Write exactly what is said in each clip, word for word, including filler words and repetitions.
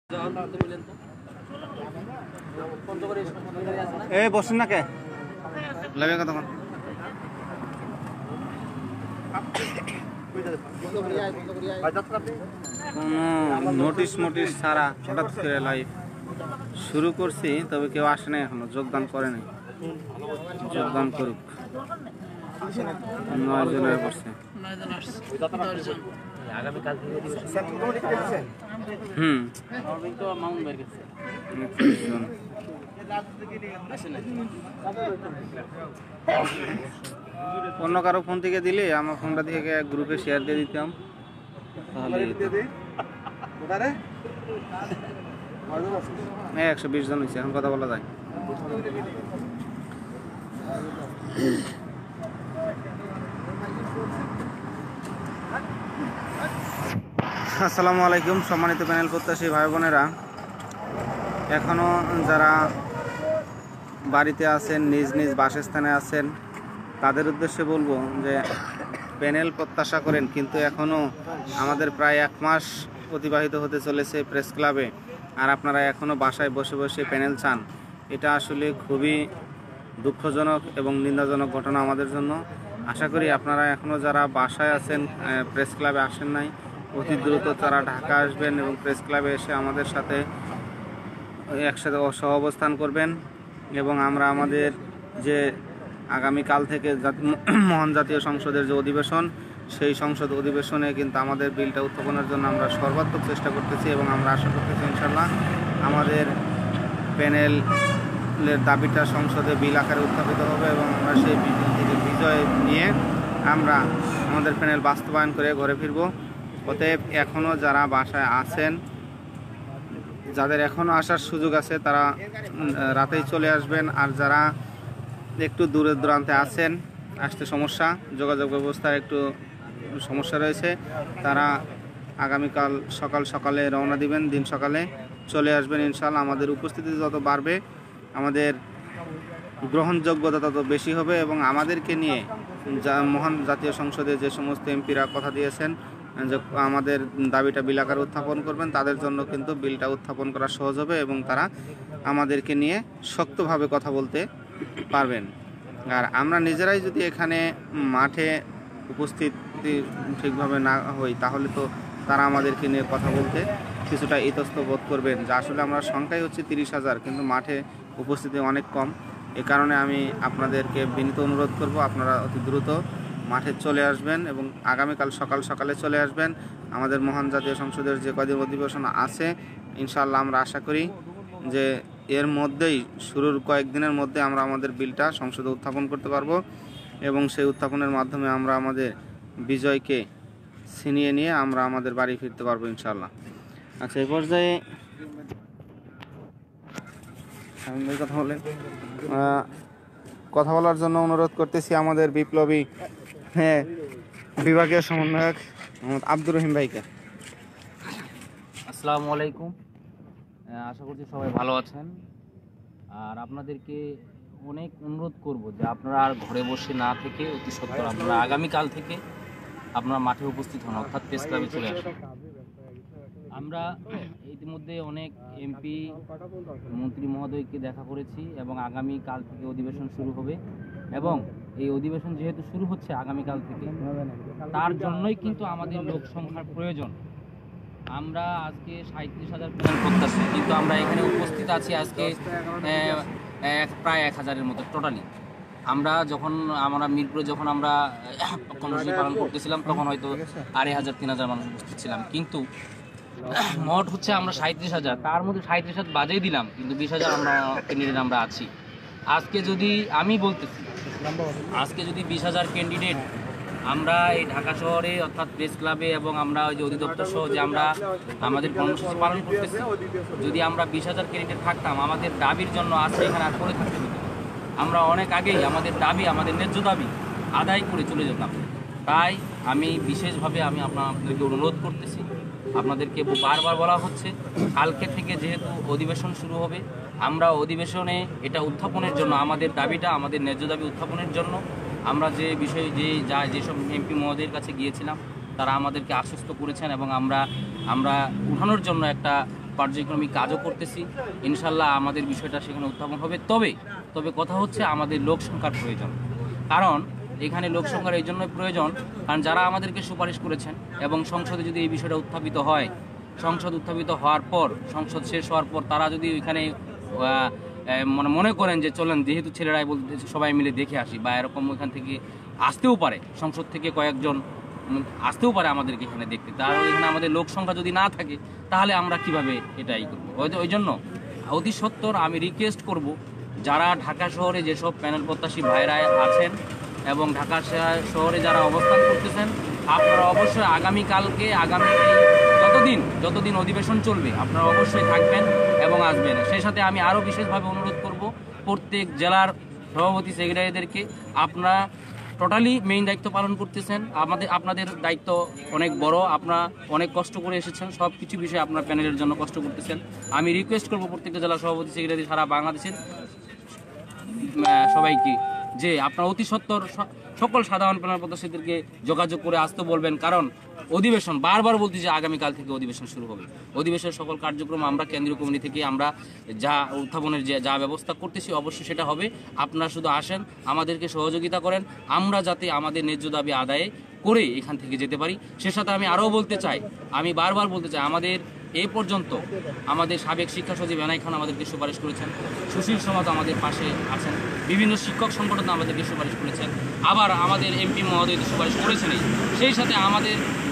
এই বসুন না কে লাগে কতক্ষণ কোনো নোটিশ মোটিশ ছাড়া হঠাৎ করে লাইভ শুরু করছি, তবে কেউ আসে না এখনো, যোগদান করে নাই। যোগদান করুক। নয় জনের করছে। হুম অন্য কারো ফোন থেকে দিলে আমার ফোনটা থেকে গ্রুপে শেয়ার দিয়ে দিতাম, তাহলে একশো বিশ জন হয়েছে, এখন কথা বলা যায়। আসসালামু আলাইকুম সম্মানিত প্যানেল প্রত্যাশী ভাই বোনেরা, এখনও যারা বাড়িতে আছেন, নিজ নিজ বাসস্থানে আছেন, তাদের উদ্দেশ্যে বলবো যে প্যানেল প্রত্যাশা করেন, কিন্তু এখনও আমাদের প্রায় এক মাস অতিবাহিত হতে চলেছে প্রেস ক্লাবে, আর আপনারা এখনও বাসায় বসে বসে প্যানেল চান। এটা আসলে খুবই দুঃখজনক এবং নিন্দাজনক ঘটনা আমাদের জন্য। আশা করি আপনারা এখনও যারা বাসায় আছেন, প্রেস ক্লাবে আসেন নাই, অতি দ্রুত তারা ঢাকা আসবেন এবং প্রেস ক্লাবে এসে আমাদের সাথে একসাথে সহ অবস্থান করবেন। এবং আমরা আমাদের যে আগামীকাল থেকে মহান জাতীয় সংসদের যে অধিবেশন, সেই সংসদ অধিবেশনে কিন্তু আমাদের বিলটা উত্থাপনের জন্য আমরা সর্বাত্মক চেষ্টা করতেছি এবং আমরা আশা করতেছি ইনশাল্লাহ আমাদের প্যানেলের দাবিটা সংসদে বিল আকারে উত্থাপিত হবে এবং আমরা সেই বিল থেকে বিজয় নিয়ে আমরা আমাদের প্যানেল বাস্তবায়ন করে ঘরে ফিরব। অতএব এখনও যারা বাসায় আছেন, যাদের এখনও আসার সুযোগ আছে, তারা রাতেই চলে আসবেন। আর যারা একটু দূরে দূরান্তে আছেন, আসতে সমস্যা, যোগাযোগ ব্যবস্থার একটু সমস্যা রয়েছে, তারা আগামীকাল সকাল সকালে রওনা দিবেন, দিন সকালে চলে আসবেন ইনশাআল্লাহ। আমাদের উপস্থিতি যত বাড়বে, আমাদের গ্রহণযোগ্যতা তত বেশি হবে এবং আমাদেরকে নিয়ে যা মহান জাতীয় সংসদে যে সমস্ত এমপিরা কথা দিয়েছেন যে আমাদের দাবিটা বিল আকারে উত্থাপন করবেন, তাদের জন্য কিন্তু বিলটা উত্থাপন করা সহজ হবে এবং তারা আমাদেরকে নিয়ে শক্তভাবে কথা বলতে পারবেন। আর আমরা নিজেরাই যদি এখানে মাঠে উপস্থিতি ঠিকভাবে না হই, তাহলে তো তারা আমাদেরকে নিয়ে কথা বলতে কিছুটা ইতস্ত বোধ করবেন, যে আসলে আমরা সংখ্যাই হচ্ছে তিরিশ হাজার, কিন্তু মাঠে উপস্থিতি অনেক কম। এ কারণে আমি আপনাদেরকে বিনীত অনুরোধ করব, আপনারা অতি দ্রুত মাঠে চলে আসবেন এবং আগামীকাল সকাল সকালে চলে আসবেন। আমাদের মহান জাতীয় সংসদের যে কদিন অধিবেশন আছে, ইনশাআল্লাহ আমরা আশা করি যে এর মধ্যেই, শুরুর কয়েকদিনের মধ্যে আমরা আমাদের বিলটা সংসদে উত্থাপন করতে পারবো এবং সেই উত্থাপনের মাধ্যমে আমরা আমাদের বিজয়কে ছিনিয়ে নিয়ে আমরা আমাদের বাড়ি ফিরতে পারবো ইনশাআল্লাহ। আচ্ছা, এই পর্যায়ে কথা বলেন, কথা বলার জন্য অনুরোধ করতেছি আমাদের বিপ্লবী হ্যাঁ বিভাগীয় সমন্বয়ক আব্দুর রহিম ভাইকে। আসসালামু আলাইকুম, আশা করছি সবাই ভালো আছেন। আর আপনাদেরকে অনেক অনুরোধ করব যে আপনারা আর ঘরে বসে না থেকে অতি সত্বর আপনারা আগামীকাল থেকে আপনারা মাঠে উপস্থিত হন, অর্থাৎ প্রেস ক্লাবে চলে আসুন। আমরা ইতিমধ্যে অনেক এমপি মন্ত্রী মহোদয়কে দেখা করেছি এবং আগামীকাল থেকে অধিবেশন শুরু হবে এবং এই অধিবেশন যেহেতু শুরু হচ্ছে আগামীকাল থেকে, তার জন্যই কিন্তু আমাদের লোক সংখ্যার প্রয়োজন। আমরা আজকে সাঁত্রিশ হাজার প্যানেল প্রত্যাশী, কিন্তু আমরা এখানে উপস্থিত আছি আজকে প্রায় এক হাজারের মতো টোটালি। আমরা যখন আমরা মিরপুরে যখন আমরা কর্মসূচি পালন করতেছিলাম, তখন হয়তো আড়াই হাজার তিন হাজার মানুষ উপস্থিত ছিলাম, কিন্তু মোট হচ্ছে আমরা সাঁত্রিশ হাজার, তার মধ্যে সাঁত্রিশ হাজার বাজেই দিলাম, কিন্তু বিশ হাজার আমরা ক্যান্ডিডেট আমরা আছি। আজকে যদি আমি বলতেছি আজকে যদি বিশ হাজার ক্যান্ডিডেট আমরা এই ঢাকা শহরে অর্থাৎ প্রেস ক্লাবে এবং আমরা ওই যে অধিদপ্তর সহ যে আমরা আমাদের কর্মসূচি পালন করতেছি, যদি আমরা বিশ হাজার ক্যান্ডিডেট থাকতাম, আমাদের দাবির জন্য আজকে এখানে আর পড়ে থাকতে হতো। আমরা অনেক আগেই আমাদের দাবি, আমাদের ন্যায্য দাবি আদায় করে চলে যেতাম। তাই আমি বিশেষভাবে আমি আপনাদেরকে অনুরোধ করতেছি, আপনাদেরকে বারবার বলা হচ্ছে কালকে থেকে যেহেতু অধিবেশন শুরু হবে, আমরা অধিবেশনে এটা উত্থাপনের জন্য, আমাদের দাবিটা, আমাদের ন্যায্য দাবি উত্থাপনের জন্য আমরা যে বিষয়ে যে যা যেসব এমপি মহোদয়ের কাছে গিয়েছিলাম, তারা আমাদেরকে আশ্বস্ত করেছেন এবং আমরা আমরা উঠানোর জন্য একটা কার্যক্রমিক কাজও করতেছি। ইনশাল্লাহ আমাদের বিষয়টা সেখানে উত্থাপন হবে। তবে তবে কথা হচ্ছে আমাদের লোক সংখ্যার প্রয়োজন। কারণ এখানে লোক সংখ্যার এই জন্যই প্রয়োজন, কারণ যারা আমাদেরকে সুপারিশ করেছেন এবং সংসদে যদি এই বিষয়টা উত্থাপিত হয়, সংসদ উত্থাপিত হওয়ার পর, সংসদ শেষ হওয়ার পর তারা যদি ওইখানে মানে মনে করেন যে চলেন যেহেতু ছেলেরাই বলতে সবাই মিলে দেখে আসি, বা এরকম ওইখান থেকে আসতেও পারে, সংসদ থেকে কয়েকজন আসতেও পারে আমাদেরকে এখানে দেখতে, তার এখানে আমাদের লোক সংখ্যা যদি না থাকে তাহলে আমরা কিভাবে এটাই করবো। ওই জন্য অতি সত্বর আমি রিকোয়েস্ট করব, যারা ঢাকা শহরে যেসব প্যানেল প্রত্যাশী ভাইরা আছেন এবং ঢাকা শহরে যারা অবস্থান করতেছেন, আপনারা অবশ্যই আগামীকালকে আগামী যতদিন যতদিন অধিবেশন চলবে আপনারা অবশ্যই থাকবেন এবং আসবেন। সেই সাথে আমি আরও বিশেষভাবে অনুরোধ করব প্রত্যেক জেলার সভাপতি সেক্রেটারিদেরকে, আপনারা টোটালি মেইন দায়িত্ব পালন করতেছেন, আমাদের আপনাদের দায়িত্ব অনেক বড়, আপনারা অনেক কষ্ট করে এসেছেন, সব কিছু বিষয়ে আপনার প্যানেলের জন্য কষ্ট করতেছেন। আমি রিকোয়েস্ট করব প্রত্যেকটা জেলা সভাপতি সেক্রেটারি সারা বাংলাদেশের সবাইকে যে আপনারা অতি সত্বর সকল সাধারণ প্যানেল প্রত্যাশীদেরকে যোগাযোগ করে আসতে বলবেন, কারণ অধিবেশন বারবার বলতে যে আগামীকাল থেকে অধিবেশন শুরু হবে। অধিবেশনের সকল কার্যক্রম আমরা কেন্দ্রীয় কমিটি থেকে আমরা যা উত্থাপনের যে যা ব্যবস্থা করতেছি অবশ্যই সেটা হবে। আপনারা শুধু আসেন, আমাদেরকে সহযোগিতা করেন, আমরা যাতে আমাদের ন্যায্য দাবি আদায়ে করে এখান থেকে যেতে পারি। সে সাথে আমি আরও বলতে চাই, আমি বারবার বলতে চাই, আমাদের এই পর্যন্ত আমাদের সাবেক শিক্ষা সচিব এনাই খান আমাদেরকে সুপারিশ করেছেন, সুশীল সমাজ আমাদের পাশে আছেন, বিভিন্ন শিক্ষক সংগঠন আমাদেরকে সুপারিশ করেছেন, আবার আমাদের এমপি মহোদয় সুপারিশ করেছেন। সেই সাথে আমাদের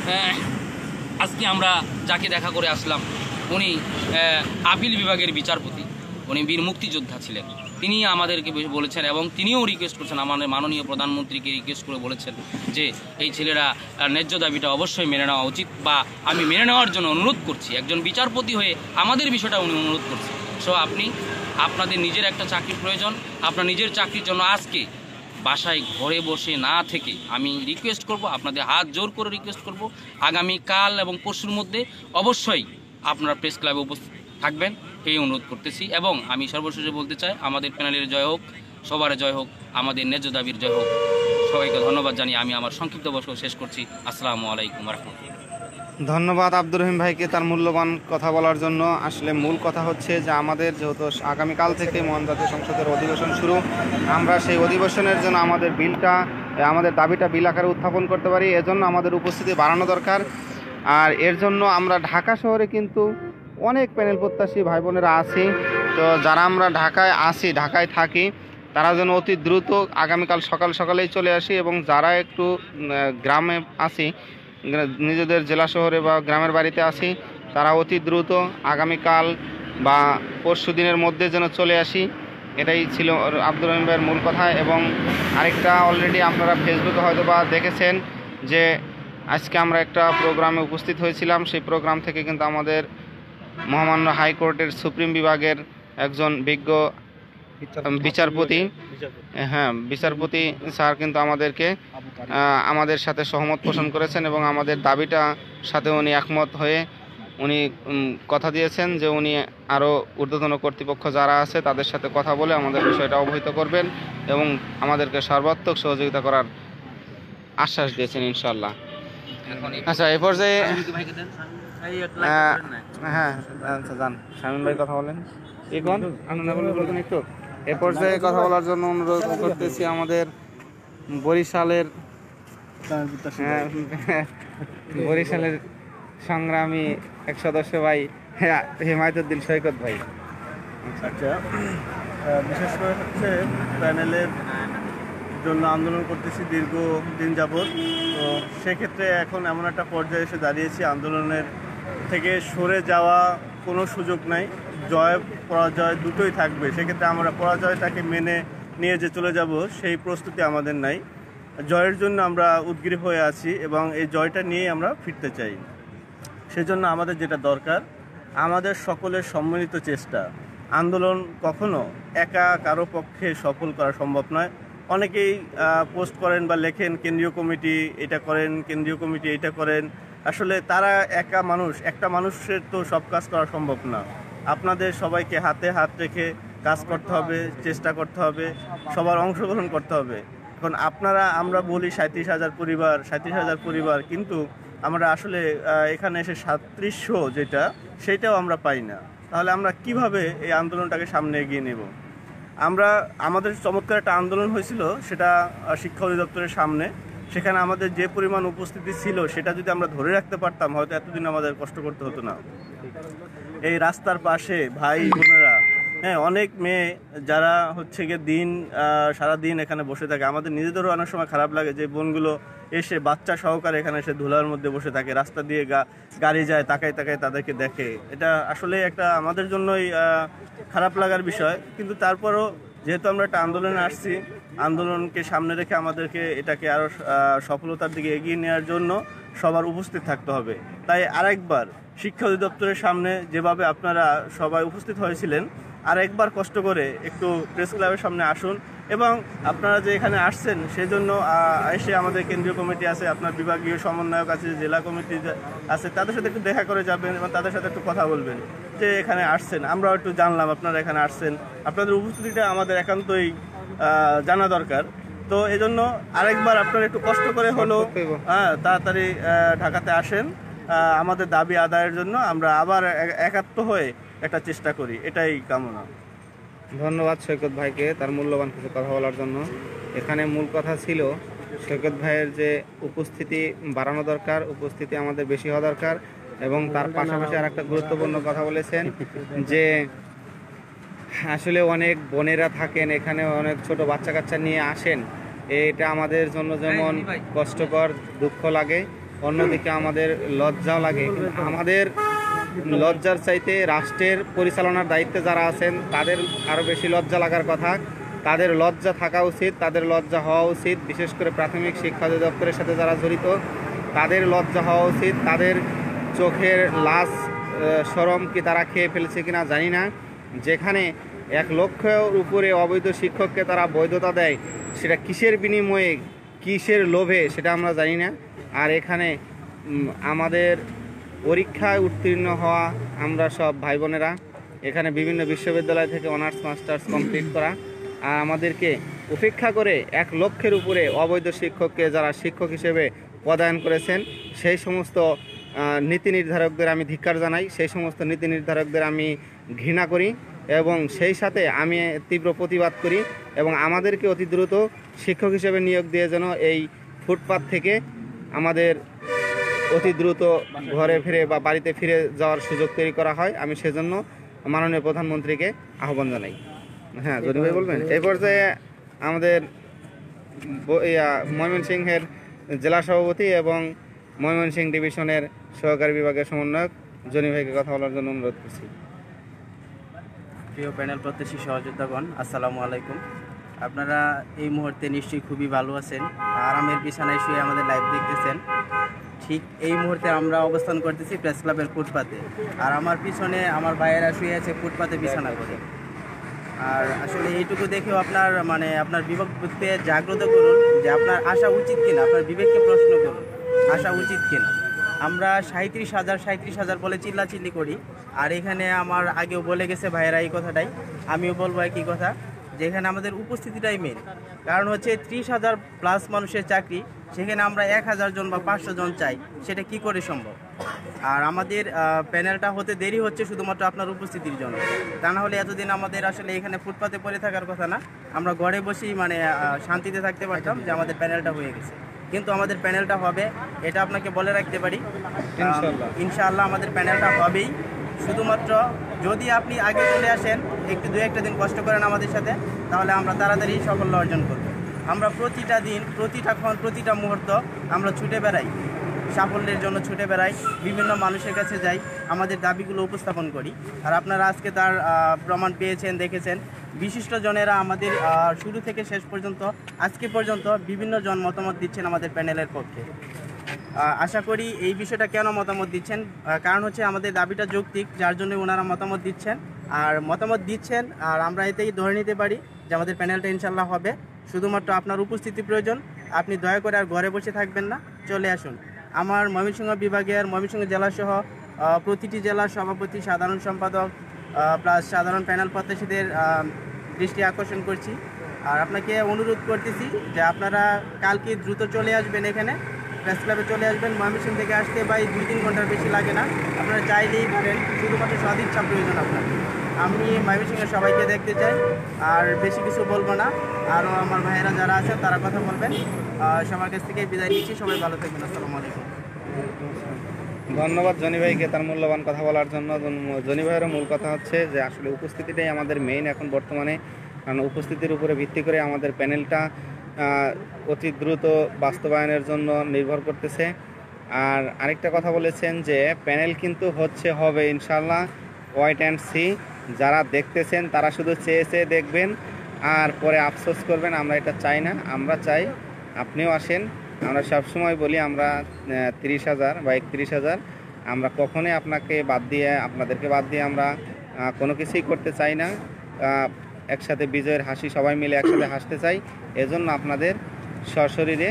আজকে আমরা যাকে দেখা করে আসলাম উনি আপিল বিভাগের বিচারপতি, উনি বীর মুক্তিযোদ্ধা ছিলেন, তিনি আমাদেরকে বলেছেন এবং তিনিও রিকোয়েস্ট করছেন, আমাদের মাননীয় প্রধানমন্ত্রীকে রিকোয়েস্ট করে বলেছেন যে এই ছেলেরা ন্যায্য দাবিটা অবশ্যই মেনে নেওয়া উচিত, বা আমি মেনে নেওয়ার জন্য অনুরোধ করছি। একজন বিচারপতি হয়ে আমাদের বিষয়টা উনি অনুরোধ করছেন। সো আপনি আপনাদের নিজের একটা চাকরির প্রয়োজন, আপনার নিজের চাকরির জন্য আজকে বাসায় ঘরে বসে না থেকে আমি রিকোয়েস্ট করব, আপনাদের হাত জোর করে রিকোয়েস্ট করব, আগামীকাল এবং পরশুর মধ্যে অবশ্যই আপনারা প্রেস ক্লাবে উপস্থিত থাকবেন এই অনুরোধ করতেছি। এবং আমি সর্বশেষে বলতে চাই, আমাদের প্যানেলের জয় হোক, সবার জয় হোক, আমাদের ন্যায্য দাবির জয় হোক। সবাইকে ধন্যবাদ জানিয়ে আমি আমার সংক্ষিপ্ত বক্তব্য শেষ করছি। আসসালামু আলাইকুম ওয়া রাহমাতুল্লাহ। ধন্যবাদ আব্দুর রহিম ভাইকে তার মূল্যবান কথা বলার জন্য। আসলে মূল কথা হচ্ছে যে আমাদের যেহেতু আগামীকাল থেকে মহান জাতীয় সংসদের অধিবেশন শুরু, আমরা সেই অধিবেশনের জন্য আমাদের বিলটা আমাদের দাবিটা বিল আকারে উত্থাপন করতে পারি, এজন্য আমাদের উপস্থিতি বাড়ানো দরকার। আর এর জন্য আমরা ঢাকা শহরে কিন্তু অনেক প্যানেল প্রত্যাশী ভাই বোনেরা আছি, তো যারা আমরা ঢাকায় আসি, ঢাকায় থাকি, তারা যেন অতি দ্রুত আগামীকাল সকাল সকালেই চলে আসি, এবং যারা একটু গ্রামে আসি, নিজেদের জেলা শহরে বা গ্রামের বাড়িতে আসি, তারা অতি দ্রুত আগামীকাল বা পরশু দিনের মধ্যে যেন চলে আসি। এটাই ছিল আব্দুর রহিম ভাইয়ের মূল কথা। এবং আরেকটা অলরেডি আপনারা ফেসবুকে হয়তো বা দেখেছেন যে আজকে আমরা একটা প্রোগ্রামে উপস্থিত হয়েছিলাম, সেই প্রোগ্রাম থেকে কিন্তু আমাদের মহামান্য হাইকোর্টের সুপ্রিম বিভাগের একজন বিজ্ঞ বিচারপতি, হ্যাঁ বিচারপতি স্যার কিন্তু আমাদেরকে আমাদের সাথে সহমত পোষণ করেছেন এবং আমাদের দাবিটা সাথে উনি একমত হয়ে উনি কথা দিয়েছেন যে উনি আরও ঊর্ধ্বতন কর্তৃপক্ষ যারা আছে তাদের সাথে কথা বলে আমাদের বিষয়টা অবহিত করবেন এবং আমাদেরকে সর্বাত্মক সহযোগিতা করার আশ্বাস দিয়েছেন ইনশাল্লাহ। আচ্ছা, এই পর্যায়ে হ্যাঁ আচ্ছা যান শামীম ভাই কথা বলেন, এখন আনন্দ বলবেন একটু। এ পর্যায়ে কথা বলার জন্য অনুরোধ করতেছি আমাদের বরিশালের বরিশালের সংগ্রামী এক সদস্য ভাই হিমায়তুদ্দিন সৈকত ভাই। আচ্ছা, বিশেষ করে হচ্ছে প্যানেলের জন্য আন্দোলন করতেছি দীর্ঘদিন যাবৎ, তো সেক্ষেত্রে এখন এমন একটা পর্যায়ে এসে দাঁড়িয়েছি আন্দোলনের থেকে সরে যাওয়া কোনো সুযোগ নাই, জয় পরাজয় দুটোই থাকবে। সেক্ষেত্রে আমরা পরাজয়টাকে মেনে নিয়ে যে চলে যাব সেই প্রস্তুতি আমাদের নাই, জয়ের জন্য আমরা উদগ্রীব হয়ে আছি এবং এই জয়টা নিয়েই আমরা ফিরতে চাই। সেজন্য আমাদের যেটা দরকার, আমাদের সকলের সম্মিলিত চেষ্টা। আন্দোলন কখনো একা কারো পক্ষে সফল করা সম্ভব নয়। অনেকেই পোস্ট করেন বা লেখেন কেন্দ্রীয় কমিটি এটা করেন, কেন্দ্রীয় কমিটি এটা করেন, আসলে তারা একা মানুষ, একটা মানুষের তো সব কাজ করা সম্ভব না। আপনাদের সবাইকে হাতে হাত রেখে কাজ করতে হবে, চেষ্টা করতে হবে, সবার অংশগ্রহণ করতে হবে। এখন আপনারা, আমরা বলি সাঁত্রিশ হাজার পরিবার সাঁত্রিশ হাজার পরিবার কিন্তু আমরা আসলে এখানে এসে সাঁত্রিশশো যেটা সেইটাও আমরা পাই না। তাহলে আমরা কিভাবে এই আন্দোলনটাকে সামনে এগিয়ে নেব? আমরা আমাদের চমৎকার একটা আন্দোলন হয়েছিল, সেটা শিক্ষা অধিদপ্তরের সামনে। সেখানে আমাদের যে পরিমাণ উপস্থিতি ছিল সেটা যদি আমরা ধরে রাখতে পারতাম, হয়তো এতদিন আমাদের কষ্ট করতে হতো না। এই রাস্তার পাশে ভাই বোনেরা, হ্যাঁ, অনেক মেয়ে যারা হচ্ছে গিয়ে দিন সারা দিন এখানে বসে থাকে। আমাদের নিজেদেরও অনেক সময় খারাপ লাগে যে বোনগুলো এসে বাচ্চা সহকারে এখানে এসে ধুলার মধ্যে বসে থাকে, রাস্তা দিয়ে গাড়ি যায়, তাকায় তাকায় তাদেরকে দেখে। এটা আসলে একটা আমাদের জন্যই খারাপ লাগার বিষয়। কিন্তু তারপরও যেহেতু আমরা একটা আন্দোলনে আসছি, আন্দোলনকে সামনে রেখে আমাদেরকে এটাকে আরও সফলতার দিকে এগিয়ে নেওয়ার জন্য সবার উপস্থিত থাকতে হবে। তাই আরেকবার শিক্ষা অধিদপ্তরের সামনে যেভাবে আপনারা সবাই উপস্থিত হয়েছিলেন, আর একবার কষ্ট করে একটু প্রেস ক্লাবের সামনে আসুন, এবং আপনারা যে এখানে আসছেন সেজন্য এসে আমাদের কেন্দ্রীয় কমিটি আছে, আপনার বিভাগীয় সমন্বয়ক আছে, জেলা কমিটি আছে, তাদের সাথে একটু দেখা করে যাবেন এবং তাদের সাথে একটু কথা বলবেন যে এখানে আসছেন, আমরাও একটু জানলাম আপনারা এখানে আসছেন, আপনাদের উপস্থিতিটা আমাদের একান্তই জানা দরকার। তো এই জন্য আরেকবার আপনারা একটু কষ্ট করে হলেও হ্যাঁ তাড়াতাড়ি ঢাকাতে আসেন, আমাদের দাবি আদায়ের জন্য আমরা আবার একাত্ম হয়ে একটা চেষ্টা করি, এটাই কামনা। ধন্যবাদ সৈকত ভাইকে তার মূল্যবান কিছু কথা বলার জন্য। এখানে মূল কথা ছিল সৈকত ভাইয়ের যে উপস্থিতি বাড়ানো দরকার, উপস্থিতি আমাদের বেশি হওয়া দরকার, এবং তার পাশাপাশি আর একটা গুরুত্বপূর্ণ কথা বলেছেন যে আসলে অনেক বোনেরা থাকেন এখানে, অনেক ছোট বাচ্চা কাচ্চা নিয়ে আসেন। এটা আমাদের জন্য যেমন কষ্টকর, দুঃখ লাগে, অন্যদিকে আমাদের লজ্জাও লাগে। আমাদের লজ্জার চাইতে রাষ্ট্রের পরিচালনার দায়িত্বে যারা আছেন তাদের আরও বেশি লজ্জা লাগার কথা। তাদের লজ্জা থাকা উচিত, তাদের লজ্জা হওয়া উচিত। বিশেষ করে প্রাথমিক শিক্ষা অধিদপ্তরের সাথে যারা জড়িত তাদের লজ্জা হওয়া উচিত। তাদের চোখের লাশ শরম কি তারা খেয়ে ফেলছে কিনা জানি না। যেখানে এক লক্ষের উপরে অবৈধ শিক্ষককে তারা বৈধতা দেয়, সেটা কিসের বিনিময়ে, কিসের লোভে, সেটা আমরা জানি না। আর এখানে আমাদের পরীক্ষায় উত্তীর্ণ হওয়া আমরা সব ভাই বোনেরা, এখানে বিভিন্ন বিশ্ববিদ্যালয় থেকে অনার্স মাস্টার্স কমপ্লিট করা, আর আমাদেরকে উপেক্ষা করে এক লক্ষের উপরে অবৈধ শিক্ষককে যারা শিক্ষক হিসেবে পদায়ন করেছেন, সেই সমস্ত নীতি নির্ধারকদের আমি ধিক্কার জানাই, সেই সমস্ত নীতি নির্ধারকদের আমি ঘৃণা করি, এবং সেই সাথে আমি তীব্র প্রতিবাদ করি। এবং আমাদেরকে অতি দ্রুত শিক্ষক হিসেবে নিয়োগ দিয়ে যেন এই ফুটপাত থেকে আমাদের অতি দ্রুত ঘরে ফিরে বা বাড়িতে ফিরে যাওয়ার সুযোগ তৈরি করা হয়, আমি সেজন্য মাননীয় প্রধানমন্ত্রীকে আহ্বান জানাই। হ্যাঁ, জনি ভাই বলবেন। এই পর্যায়ে আমাদের ময়মনসিংহের জেলা সভাপতি এবং ময়মনসিংহ ডিভিশনের সহকারী বিভাগের সমন্বয়ক জনি ভাইকে কথা বলার জন্য অনুরোধ করছি। প্রিয় প্যানেল প্রত্যাশী সহযোদ্ধাগণ, আসসালামু আলাইকুম। আপনারা এই মুহূর্তে নিশ্চয়ই খুবই ভালো আছেন, আরামের বিছানায় শুয়ে আমাদের লাইভ দেখতেছেন। ঠিক এই মুহূর্তে আমরা অবস্থান করতেছি প্রেস ক্লাবের ফুটপাতে, আর আমার পিছনে আমার ভাইয়েরা শুয়ে আছে ফুটপাতে বিছানা করে। আর আসলে এইটুকু দেখেও আপনার মানে আপনার বিবেককে জাগ্রত করুন যে আপনার আসা উচিত কিনা, আপনার বিবেককে প্রশ্ন করুন আসা উচিত কিনা। আমরা সাঁত্রিশ হাজার সাঁত্রিশ হাজার বলে চিল্লাচিল্লি করি, আর এখানে আমার আগেও বলে গেছে ভাইয়েরা এই কথাটাই, আমিও বলবো একই কথা, যে এখানে আমাদের উপস্থিতিটাই মেন। কারণ হচ্ছে ত্রিশ হাজার প্লাস মানুষের চাকরি, সেখানে আমরা এক হাজার জন বা পাঁচশো জন চাই, সেটা কি করে সম্ভব? আর আমাদের প্যানেলটা হতে দেরি হচ্ছে শুধুমাত্র আপনার উপস্থিতির জন্য, তা না হলে এতদিন আমাদের আসলে এখানে ফুটপাতে পড়ে থাকার কথা না, আমরা ঘরে বসেই মানে শান্তিতে থাকতে পারতাম যে আমাদের প্যানেলটা হয়ে গেছে। কিন্তু আমাদের প্যানেলটা হবে, এটা আপনাকে বলে রাখতে পারি, ইনশাআল্লাহ ইনশাআল্লাহ আমাদের প্যানেলটা হবেই। শুধুমাত্র যদি আপনি আগে চলে আসেন, একটু দু একটা দিন কষ্ট করেন আমাদের সাথে, তাহলে আমরা তাড়াতাড়ি সাফল্য অর্জন করব। আমরা প্রতিটা দিন, প্রতিটা ক্ষণ, প্রতিটা মুহূর্ত আমরা ছুটে বেড়াই, সাফল্যের জন্য ছুটে বেড়াই, বিভিন্ন মানুষের কাছে যাই, আমাদের দাবিগুলো উপস্থাপন করি। আর আপনারা আজকে তার প্রমাণ পেয়েছেন, দেখেছেন। বিশিষ্ট জনেরা আমাদের শুরু থেকে শেষ পর্যন্ত আজকে পর্যন্ত বিভিন্ন জন মতামত দিচ্ছেন আমাদের প্যানেলের পক্ষে। আশা করি এই বিষয়টা কেন মতামত দিচ্ছেন, কারণ হচ্ছে আমাদের দাবিটা যৌক্তিক, যার জন্য ওনারা মতামত দিচ্ছেন। আর মতামত দিচ্ছেন আর আমরা এতেই ধরে নিতে পারি যে আমাদের প্যানেলটা ইনশাল্লাহ হবে। শুধুমাত্র আপনার উপস্থিতি প্রয়োজন, আপনি দয়া করে আর ঘরে বসে থাকবেন না, চলে আসুন। আমার ময়মনসিংহ বিভাগের, ময়মনসিংহ জেলাসহ প্রতিটি জেলার সভাপতি, সাধারণ সম্পাদক প্লাস সাধারণ প্যানেল প্রত্যাশীদের দৃষ্টি আকর্ষণ করছি। আর আপনাকে অনুরোধ করতেছি যে আপনারা কালকে দ্রুত চলে আসবেন এখানে, প্রেস ক্লাবে চলে আসবেন। ময়মনসিংহ থেকে আসতে বা এই দুই তিন ঘন্টার বেশি লাগে না, আপনারা চাইলেই পারেন, শুধুমাত্র সদিচ্ছা প্রয়োজন আপনার। আমি ময়মনসিংহের সবাইকে দেখতে চাই, আর বেশি কিছু বলবো না। আরও আমার ভাইয়েরা যারা আছে তারা কথা বলবেন। সবার কাছ থেকে বিদায় নিচ্ছি, সবাই ভালো থাকবেন। আসসালামু আলাইকুম। ধন্যবাদ জনি ভাইকে তার মূল্যবান কথা বলার জন্য। জনি ভাইয়েরও মূল কথা হচ্ছে যে আসলে উপস্থিতিটাই আমাদের মেইন এখন বর্তমানে, কারণ উপস্থিতির উপরে ভিত্তি করে আমাদের প্যানেলটা অতি দ্রুত বাস্তবায়নের জন্য নির্ভর করতেছে। আর আরেকটা কথা বলেছেন যে প্যানেল কিন্তু হচ্ছে হবে ইনশাল্লাহ, ওয়াইট অ্যান্ড সি। যারা দেখতেছেন তারা শুধু চেয়ে চেয়ে দেখবেন আর পরে আফসোস করবেন। আমরা এটা চাই না, আমরা চাই আপনিও আসেন। আমরা সবসময় বলি আমরা তিরিশ হাজার বা একত্রিশ হাজার আমরা কখনোই আপনাকে বাদ দিয়ে আপনাদেরকে বাদ দিয়ে আমরা কোনো কিছুই করতে চাই না। একসাথে বিজয়ের হাসি সবাই মিলে একসাথে হাসতে চাই। এজন্য আপনাদের সশরীরে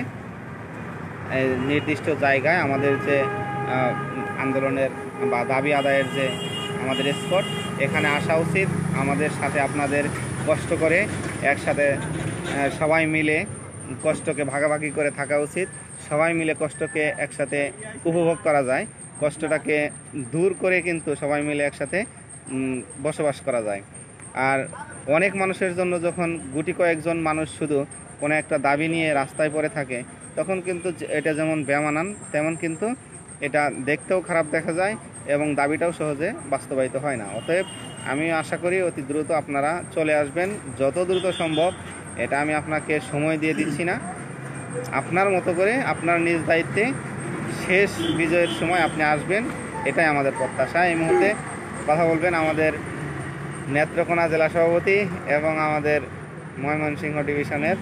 নির্দিষ্ট জায়গায় আমাদের যে আন্দোলনের বা দাবি আদায়ের যে আমাদের স্পট, এখানে আসা উচিত। আমাদের সাথে আপনাদের কষ্ট করে একসাথে সবাই মিলে কষ্টকে ভাগাভাগি করে থাকা উচিত। সবাই মিলে কষ্টকে একসাথে উপভোগ করা যায়, কষ্টটাকে দূর করে কিন্তু সবাই মিলে একসাথে বসবাস করা যায়। আর অনেক মানুষের জন্য যখন গুটি কয়েকজন মানুষ শুধু কোনো একটা দাবি নিয়ে রাস্তায় পড়ে থাকে, তখন কিন্তু এটা যেমন বেমানান তেমন কিন্তু এটা দেখতেও খারাপ দেখা যায় এবং দাবিটাও সহজে বাস্তবায়িত হয় না। অতএব আমি আশা করি অতি দ্রুত আপনারা চলে আসবেন, যত দ্রুত সম্ভব। এটা আমি আপনাকে সময় দিয়ে দিচ্ছি না, আপনার মতো করে আপনার নিজ দায়িত্বে শেষ বিজয়ের সময় আপনি আসবেন, এটাই আমাদের প্রত্যাশা। এই মুহূর্তে কথা বলবেন আমাদের নেত্রকোনা জেলা সভাপতি এবং আমাদের ময়মনসিংহ ডিভিশনের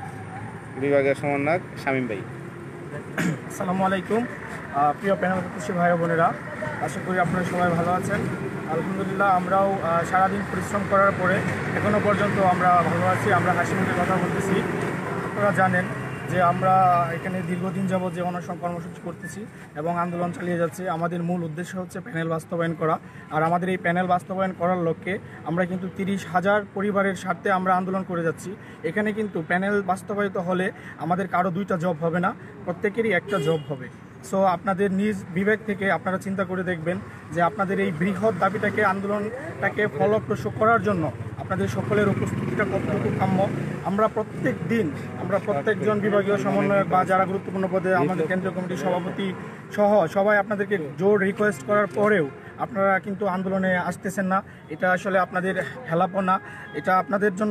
বিভাগের সমন্বয়ক শামীম ভাই। আসসালামু আলাইকুম প্রিয় প্যানেল খুশি ভাই বোনেরা, আশা করি আপনারা সবাই ভালো আছেন। আলহামদুলিল্লাহ, আমরাও সারাদিন পরিশ্রম করার পরে এখনও পর্যন্ত আমরা ভালো আছি। আমরা হাসি মুখে কথা বলতেছি। আপনারা জানেন যে আমরা এখানে দীর্ঘদিন যাবৎ যে অনশন কর্মসূচি করতেছি এবং আন্দোলন চালিয়ে যাচ্ছি। আমাদের মূল উদ্দেশ্য হচ্ছে প্যানেল বাস্তবায়ন করা। আর আমাদের এই প্যানেল বাস্তবায়ন করার লক্ষ্যে আমরা কিন্তু তিরিশ হাজার পরিবারের স্বার্থে আমরা আন্দোলন করে যাচ্ছি। এখানে কিন্তু প্যানেল বাস্তবায়িত হলে আমাদের কারো দুইটা জব হবে না, প্রত্যেকেরই একটা জব হবে। সো আপনাদের নিজ বিবেক থেকে আপনারা চিন্তা করে দেখবেন যে আপনাদের এই বৃহৎ দাবিটাকে, আন্দোলনটাকে ফলপ্রসূ করার জন্য আপনাদের সকলের উপস্থিতিটা কতটুকু কাম্য। আমরা প্রত্যেক দিন আমরা প্রত্যেকজন বিভাগীয় সমন্বয়ক বা যারা গুরুত্বপূর্ণ পদে, আমাদের কেন্দ্রীয় কমিটির সভাপতি সহ সবাই আপনাদেরকে জোর রিকোয়েস্ট করার পরেও আপনারা কিন্তু আন্দোলনে আসতেছেন না। এটা আসলে আপনাদের হেলাপনা, এটা আপনাদের জন্য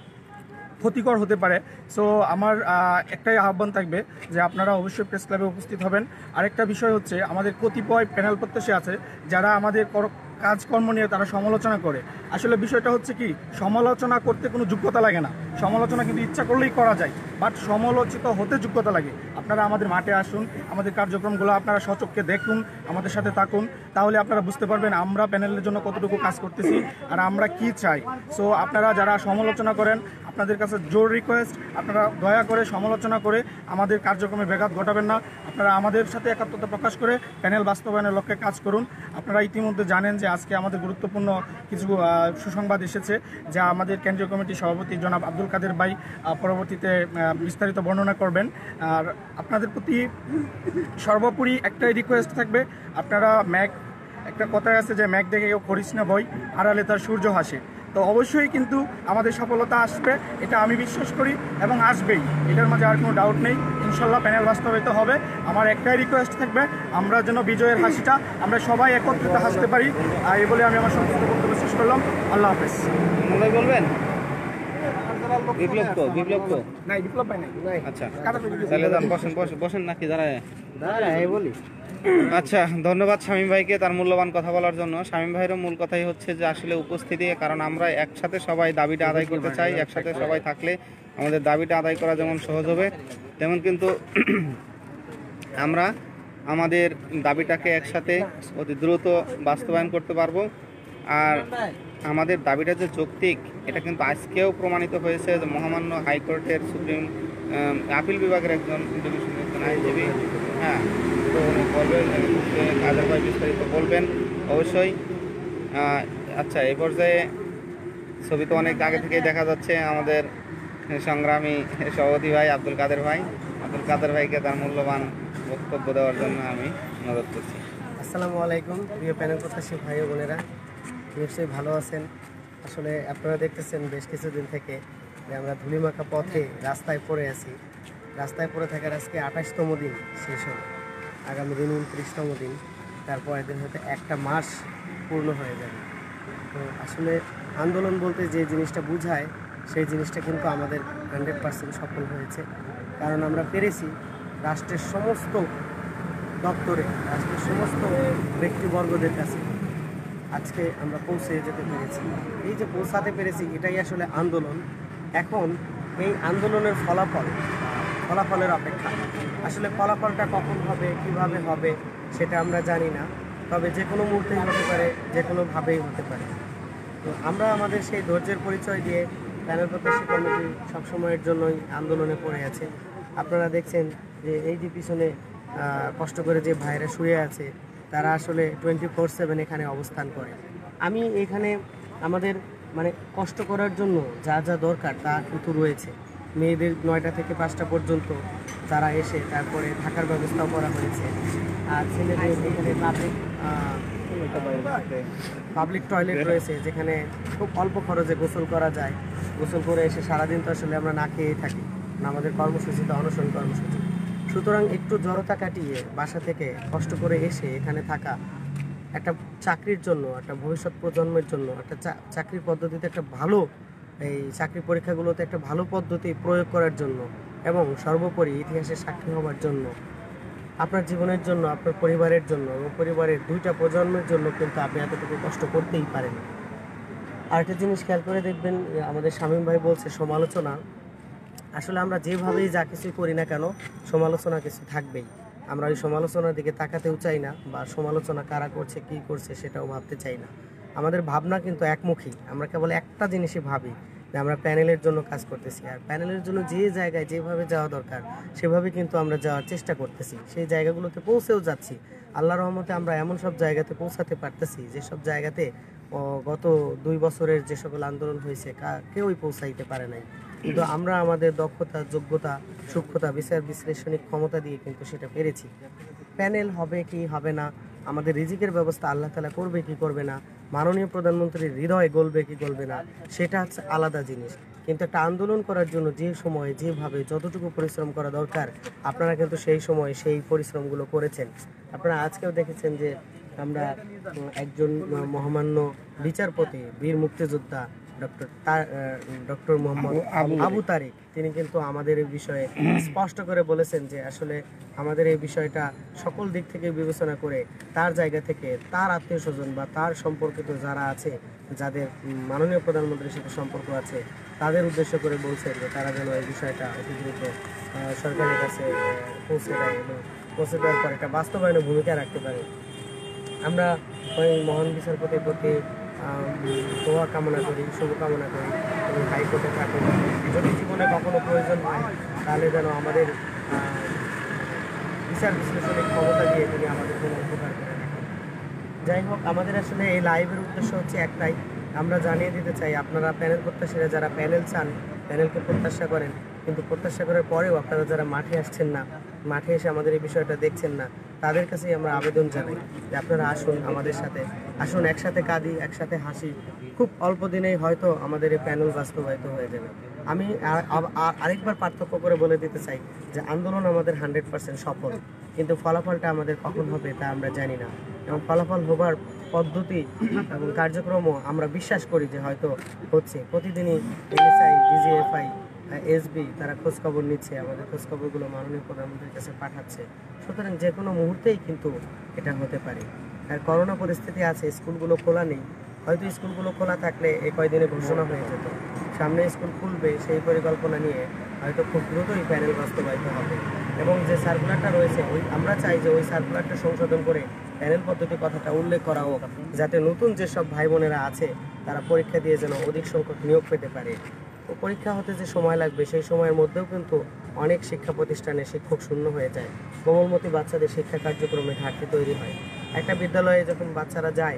ক্ষতিকর হতে পারে। সো আমার একটাই আহ্বান থাকবে যে আপনারা অবশ্যই প্রেস ক্লাবে উপস্থিত হবেন। আরেকটা বিষয় হচ্ছে, আমাদের কতিপয় প্যানেল প্রত্যাশী আছে যারা আমাদের কাজকর্ম নিয়ে তারা সমালোচনা করে। আসলে বিষয়টা হচ্ছে কি, সমালোচনা করতে কোনো যোগ্যতা লাগে না, সমালোচনা কিন্তু ইচ্ছা করলেই করা যায়, বাট সমালোচিত হতে যোগ্যতা লাগে। আপনারা আমাদের মাঠে আসুন, আমাদের কার্যক্রমগুলো আপনারা সচক্ষে দেখুন, আমাদের সাথে থাকুন, তাহলে আপনারা বুঝতে পারবেন আমরা প্যানেলের জন্য কতটুকু কাজ করতেছি আর আমরা কি চাই। সো আপনারা যারা সমালোচনা করেন, আপনাদের কাছে জোর রিকোয়েস্ট, আপনারা দয়া করে সমালোচনা করে আমাদের কার্যক্রমে ব্যাঘাত ঘটাবেন না। আপনারা আমাদের সাথে একাত্মতা প্রকাশ করে প্যানেল বাস্তবায়নের লক্ষ্যে কাজ করুন। আপনারা ইতিমধ্যে জানেন যে আজকে আমাদের গুরুত্বপূর্ণ কিছু সুসংবাদ এসেছে, যা আমাদের কেন্দ্রীয় কমিটির সভাপতি জনাব আব্দুল কাদের ভাই পরবর্তীতে বিস্তারিত বর্ণনা করবেন। আর আপনাদের প্রতি সর্বোপরি একটাই রিকোয়েস্ট থাকবে, আপনারা ম্যাক, একটা কথায় আছে যে ম্যাক দেখে কেউ করিস না ভয়, আড়ালে তার সূর্য হাসে। তো অবশ্যই কিন্তু আমাদের সফলতা আসবে, এটা আমি বিশ্বাস করি এবং আসবেই, এটার মাঝে আর কোনো ডাউট নেই। ইনশাল্লাহ প্যানেল বাস্তবায়িত হবে। আমার একটাই রিকোয়েস্ট থাকবে, আমরা যেন বিজয়ের হাসিটা আমরা সবাই একত্রিত হাসতে পারি। আর এই বলে আমি আমার সংক্ষিপ্ত বক্তব্য শেষ করলাম। আল্লাহ হাফেজ। বলবেন বিপ্লব তো বিপ্লব তো নাই, বিপ্লব ভাই নাই। আচ্ছা, তাহলে যান, বসেন বসেন বসেন নাকি দাঁড়ায় দাঁড়ায় বলি। আচ্ছা, ধন্যবাদ শামীম ভাইকে তার মূল্যবান কথা বলার জন্য। শামীম ভাইয়েরও মূল কথাই হচ্ছে যে আসলে উপস্থিতি, কারণ আমরা একসাথে সবাই দাবিটা আদায় করতে চাই। একসাথে সবাই থাকলে আমাদের দাবিটা আদায় করা যেমন সহজ হবে, তেমন কিন্তু আমরা আমাদের দাবিটাকে একসাথে অতি দ্রুত বাস্তবায়ন করতে পারবো। আর আমাদের দাবিটা যে যৌক্তিক, এটা কিন্তু আজকেও প্রমাণিত হয়েছে যে মহামান্য হাইকোর্টের সুপ্রিম আপিল বিভাগের একজন ডিভিশন একজন আইনজীবী, হ্যাঁ, তো উনি বলবেন, কাদের ভাই বিস্তারিত বলবেন অবশ্যই। আচ্ছা, এই পর্যায়ে ছবি তো অনেক আগে থেকেই দেখা যাচ্ছে আমাদের সংগ্রামী সভাপতি ভাই আব্দুল কাদের ভাই। আব্দুল কাদের ভাইকে তার মূল্যবান বক্তব্য দেওয়ার জন্য আমি অনুরোধ করছি। আসসালামু আলাইকুম প্রিয় প্যানেল প্রত্যাশী ভাই ও বোনেরা, নিশ্চয়ই ভালো আছেন। আসলে আপনারা দেখতেছেন বেশ কিছুদিন থেকে যে আমরা ধুলিমাখা পথে রাস্তায় পড়ে আছি। রাস্তায় পড়ে থাকার আজকে আঠাশতম দিন শেষ হলো, আগামী দিন উনত্রিশতম দিন, তারপরের দিন হয়তো একটা মাস পূর্ণ হয়ে যাবে। তো আসলে আন্দোলন বলতে যে জিনিসটা বোঝায় সেই জিনিসটা কিন্তু আমাদের হান্ড্রেড পার্সেন্ট সফল হয়েছে, কারণ আমরা পেরেছি রাষ্ট্রের সমস্ত দপ্তরে, রাষ্ট্রের সমস্ত ব্যক্তিবর্গদের কাছে আজকে আমরা পৌঁছে যেতে পেরেছি। এই যে পৌঁছাতে পেরেছি এটাই আসলে আন্দোলন। এখন এই আন্দোলনের ফলাফল ফলাফলের অপেক্ষা। আসলে ফলাফলটা কখন হবে, কিভাবে হবে সেটা আমরা জানি না, তবে যে কোনো মুহূর্তেই হতে পারে, যে কোনোভাবেই হতে পারে। তো আমরা আমাদের সেই ধৈর্যের পরিচয় দিয়ে প্যানেল প্রত্যাশী কমিটি সবসময়ের জন্যই আন্দোলনে পড়ে আছে। আপনারা দেখছেন যে এই যে পিছনে কষ্ট করে যে ভাইরা শুয়ে আছে তারা আসলে টোয়েন্টি ফোর সেভেন এখানে অবস্থান করে। আমি এখানে আমাদের মানে কষ্ট করার জন্য যা যা দরকার তা কিন্তু রয়েছে। মেয়েদের নয়টা থেকে পাঁচটা পর্যন্ত তারা এসে তারপরে থাকার ব্যবস্থাও করা হয়েছে। আর ছেলেদের এখানে পাবলিক পাবলিক টয়লেট রয়েছে, যেখানে খুব অল্প খরচে গোসল করা যায়। গোসল করে এসে সারাদিন তো আসলে আমরা না খেয়েই থাকি, আমাদের কর্মসূচিটা অনশন কর্মসূচি। সুতরাং একটু জড়তা কাটিয়ে বাসা থেকে কষ্ট করে এসে এখানে থাকা, একটা চাকরির জন্য, একটা ভবিষ্যৎ প্রজন্মের জন্য, একটা চাকরির পদ্ধতিতে একটা ভালো, এই চাকরি পরীক্ষাগুলোতে একটা ভালো পদ্ধতি প্রয়োগ করার জন্য, এবং সর্বোপরি ইতিহাসের সাক্ষী হওয়ার জন্য, আপনার জীবনের জন্য, আপনার পরিবারের জন্য এবং পরিবারের দুইটা প্রজন্মের জন্য কিন্তু আপনি এতটুকু কষ্ট করতেই পারেন। আরেকটা জিনিস খেয়াল করে দেখবেন, আমাদের শামীম ভাই বলছে সমালোচনা। আসলে আমরা যেভাবেই যা কিছুই করি না কেন সমালোচনা কিছু থাকবেই। আমরা ওই সমালোচনার দিকে তাকাতেও চাই না, বা সমালোচনা কারা করছে কী করছে সেটাও ভাবতে চাই না। আমাদের ভাবনা কিন্তু একমুখী। আমরা কেবল একটা জিনিসই ভাবি যে আমরা প্যানেলের জন্য কাজ করতেছি, আর প্যানেলের জন্য যে জায়গায় যেভাবে যাওয়া দরকার সেভাবে কিন্তু আমরা যাওয়ার চেষ্টা করতেছি, সেই জায়গাগুলোতে পৌঁছেও যাচ্ছি। আল্লাহর রহমতে আমরা এমন সব জায়গাতে পৌঁছাতে পারতেছি যেসব জায়গাতে গত দুই বছরের যে সকল আন্দোলন হয়েছে কেউই পৌঁছাইতে পারে নাই। কিন্তু আমরা আমাদের দক্ষতা, যোগ্যতা, সূক্ষ্মতা, বিচার বিশ্লেষণিক ক্ষমতা দিয়ে কিন্তু সেটা পেরেছি। প্যানেল হবে কি হবে না, আমাদের রিজিকের ব্যবস্থা আল্লাহ তাআলা করবে কি করবে না, মাননীয় প্রধানমন্ত্রীর হৃদয় গলবে কি গলবে না, সেটা হচ্ছে আলাদা জিনিস। কিন্তু একটা আন্দোলন করার জন্য যে সময়, যেভাবে, যতটুকু পরিশ্রম করা দরকার আপনারা কিন্তু সেই সময় সেই পরিশ্রমগুলো করেছেন। আপনারা আজকেও দেখেছেন যে আমরা একজন মহামান্য বিচারপতি, বীর মুক্তিযোদ্ধা ডক্টর ডক্টর মোহাম্মদ আবু তারিক, তিনি কিন্তু আমাদের এই বিষয়ে স্পষ্ট করে বলেছেন যে আসলে আমাদের এই বিষয়টা সকল দিক থেকে বিবেচনা করে তার জায়গা থেকে তার আত্মীয় স্বজন বা তার সম্পর্কিত যারা আছে, যাদের মাননীয় প্রধানমন্ত্রীর সাথে সম্পর্ক আছে, তাদের উদ্দেশ্য করে বলছেন যে তারা যেন এই বিষয়টা অতি দ্রুত সরকারের কাছে পৌঁছে দেয় এবং পৌঁছে দেওয়ার পর একটা বাস্তবায়নে ভূমিকা রাখতে পারে। আমরা ওই মহান বিচারপতির প্রতি দোয়া কামনা করি, শুভকামনা করি এবং হাইকোর্টে থাকুন। যদি জীবনে কখনো প্রয়োজন হয় তাহলে যেন আমাদের বিচার বিশ্লেষণের ক্ষমতা দিয়ে তিনি আমাদের কোনো উপকার করে থাকেন। যাই হোক, আমাদের আসলে এই লাইভের উদ্দেশ্য হচ্ছে একটাই, আমরা জানিয়ে দিতে চাই আপনারা প্যানেল প্রত্যাশীরা যারা প্যানেল চান, প্যানেলকে প্রত্যাশা করেন, কিন্তু প্রত্যাশা করার পরেও আপনারা যারা মাঠে আসছেন না, মাঠে এসে আমাদের এই বিষয়টা দেখছেন না, তাদের কাছেই আমরা আবেদন জানাই যে আপনারা আসুন, আমাদের সাথে আসুন, একসাথে কাঁদি, একসাথে হাসি। খুব অল্প দিনেই হয়তো আমাদের এই প্যানেল বাস্তবায়িত হয়ে যাবে। আমি আরেকবার পার্থক্য করে বলে দিতে চাই যে আন্দোলন আমাদের হান্ড্রেড পার্সেন্ট সফল, কিন্তু ফলাফলটা আমাদের কখন হবে তা আমরা জানি না, এবং ফলাফল হবার পদ্ধতি এবং কার্যক্রমও আমরা বিশ্বাস করি যে হয়তো হচ্ছে। প্রতিদিনই এনএসআই, ডিজিএফআই, এসবি তারা খোঁজখবর নিচ্ছে, আমাদের খোঁজখবরগুলো মাননীয় প্রধানমন্ত্রীর কাছে পাঠাচ্ছে। সুতরাং যে কোনো মুহূর্তেই কিন্তু এটা হতে পারে। আর করোনা পরিস্থিতি আছে, স্কুলগুলো খোলা নেই, হয়তো স্কুলগুলো খোলা থাকলে এই কয়দিনে ঘোষণা হয়ে যেত। সামনে স্কুল খুলবে সেই পরিকল্পনা নিয়ে হয়তো খুব দ্রুতই প্যানেল বাস্তবায়িত হবে, এবং যে সার্কুলারটা রয়েছে ওই আমরা চাই যে ওই সার্কুলারটা সংশোধন করে প্যানেল পদ্ধতি কথাটা উল্লেখ করা হোক, যাতে নতুন যেসব ভাই বোনেরা আছে তারা পরীক্ষা দিয়ে যেন অধিক সংখ্যক নিয়োগ পেতে পারে। তো পরীক্ষা হতে যে সময় লাগবে সেই সময়ের মধ্যেও কিন্তু অনেক শিক্ষা প্রতিষ্ঠানে শিক্ষক শূন্য হয়ে যায়, কোমলমতি বাচ্চাদের শিক্ষা কার্যক্রমে ঘাটতি তৈরি হয়। একটা বিদ্যালয়ে যখন বাচ্চারা যায়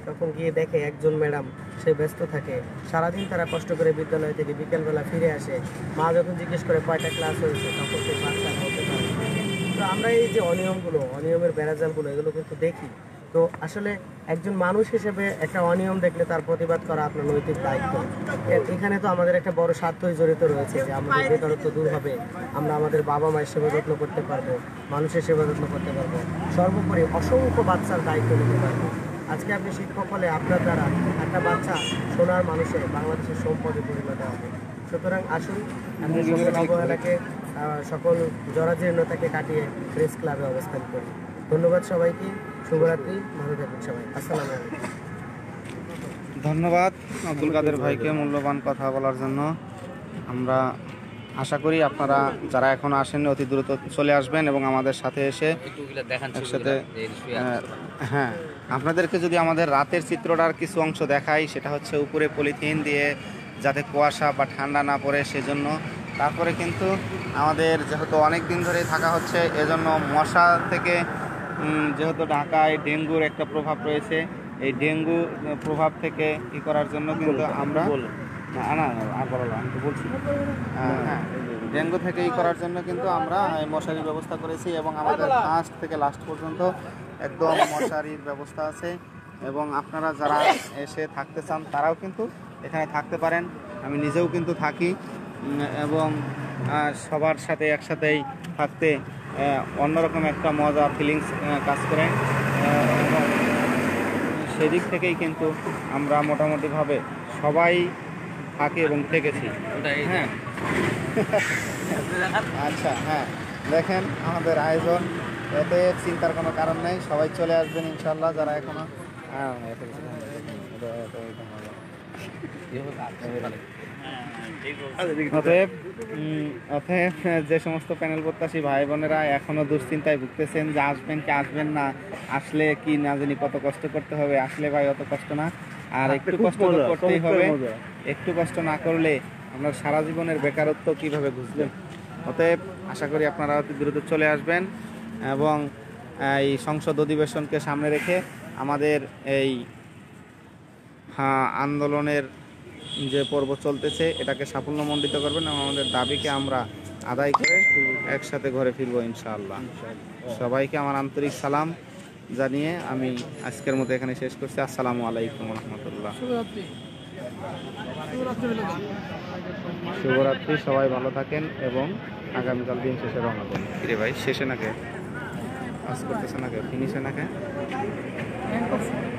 তখন গিয়ে দেখে একজন ম্যাডাম সে ব্যস্ত থাকে, সারাদিন তারা কষ্ট করে বিদ্যালয় থেকে বিকেলবেলা ফিরে আসে, মা যখন জিজ্ঞেস করে কয়টা ক্লাস হয়েছে তখন সেই বাচ্চা বলতে পারে। তো আমরা এই যে অনিয়মগুলো, অনিয়মের বেড়াজালগুলো এগুলো কিন্তু দেখি। তো আসলে একজন মানুষ হিসেবে একটা অনিয়ম দেখলে তার প্রতিবাদ করা আপনার নৈতিক দায়িত্ব। এ- এখানে তো আমাদের একটা বড় স্বার্থই জড়িত রয়েছে যে আমাদের বেকারত্ব দূর হবে, আমরা আমাদের বাবা মায়ের সেবা যত্ন করতে পারবো, মানুষের সেবা যত্ন করতে পারবো, সর্বোপরি অসংখ্য বাচ্চার দায়িত্ব নিতে পারবো। আজকে আপনি শিক্ষক হলে আপনার দ্বারা একটা বাচ্চা সোনার মানুষের বাংলাদেশের সম্পদে পরিণত হবে। সুতরাং আসুন আমরা সকল অবহেলাকে আহ, সকল জরাজীর্ণতাকে কাটিয়ে প্রেস ক্লাবে অবস্থান করি। ধন্যবাদ সবাইকে, শুভরাত্রি, ভালো থাকুন সবাই, আসসালামু আলাইকুম। ধন্যবাদ আব্দুল কাদের ভাইকে মূল্যবান কথা বলার জন্য। আমরা আশা করি আপনারা যারা এখনো আসেননি অতি দ্রুত চলে আসবেন এবং আমাদের সাথে এসে একটু ওগুলা দেখান একসাথে ছবিগুলা, যে শুয়ে আছে। আহ, হ্যাঁ, আপনাদেরকে যদি আমাদের রাতের চিত্রটার কিছু অংশ দেখাই, সেটা হচ্ছে উপরে পলিথিন দিয়ে যাতে কুয়াশা বা ঠান্ডা না পড়ে সেজন্য। তারপরে কিন্তু আমাদের যেহেতু অনেক দিন ধরে থাকা হচ্ছে, এজন্য মশা থেকে উম, যেহেতু ঢাকায় ডেঙ্গুর একটা প্রভাব রয়েছে, এই ডেঙ্গু প্রভাব থেকে ই করার জন্য কিন্তু আমরা না না না, আর বলো না, আমি তো বলছি আহ, হ্যাঁ, ডেঙ্গু থেকে ই করার জন্য কিন্তু আমরা এই মশারির ব্যবস্থা করেছি এবং আমাদের ফার্স্ট থেকে লাস্ট পর্যন্ত একদম মশারির ব্যবস্থা আছে। এবং আপনারা যারা এসে থাকতে চান তারাও কিন্তু এখানে থাকতে পারেন। আমি নিজেও কিন্তু থাকি উম, এবং আহ, সবার সাথে একসাথেই থাকতে আহ, অন্যরকম একটা মজা ফিলিংস কাজ করে আহ, এবং সেদিক থেকেই কিন্তু আমরা মোটামুটিভাবে সবাই থাকি এবং থেকেছি। ওটাই হ্যাঁ আচ্ছা, হ্যাঁ, দেখেন আমাদের আয়োজন, এতে চিন্তার কোনো কারণ নেই, সবাই চলে আসবেন ইনশাল্লাহ যারা এখনো হ্যাঁ, এত কিছু না, এটা- এটা- এটা হবে। অতএব উম, অতএব যে সমস্ত প্যানেল প্রত্যাশী ভাই বোনেরা এখনো দুশ্চিন্তায় ভুগতেছেন যে আসবেন কি আসবেন না, আসলে কি না জানি কত কষ্ট করতে হবে, আসলে ভাই অত কষ্ট না, আর একটু খুব কষ্ট তো মজা, করতেই চমৎকার হবে। মজা। একটু কষ্ট না করলে আমরা সারা জীবনের বেকারত্ব কিভাবে বুঝবেন। অতএব আশা করি আপনারা অতি দ্রুত চলে আসবেন এবং এই সংসদ অধিবেশনকে সামনে রেখে আমাদের এই হ্যাঁ, আন্দোলনের যে পর্ব চলতেছে এটাকে সাফল্যমণ্ডিত করবেন এবং আমাদের দাবিকে আমরা আদায় করে একসাথে ঘরে ফিরবো ইনশাআল্লাহ। সবাইকে আমার আন্তরিক সালাম জানিয়ে আমি আজকের মতো এখানে শেষ করছি। আসসালামু আলাইকুম রহমতুল্লাহ। শুভরাত্রি, সবাই ভালো থাকেন এবং আগামীকাল দিন শেষে রওনা দেন। কিরে ভাই, শেষে নাকি কাজ করতেছে নাকি, ফিনিশে নাকি?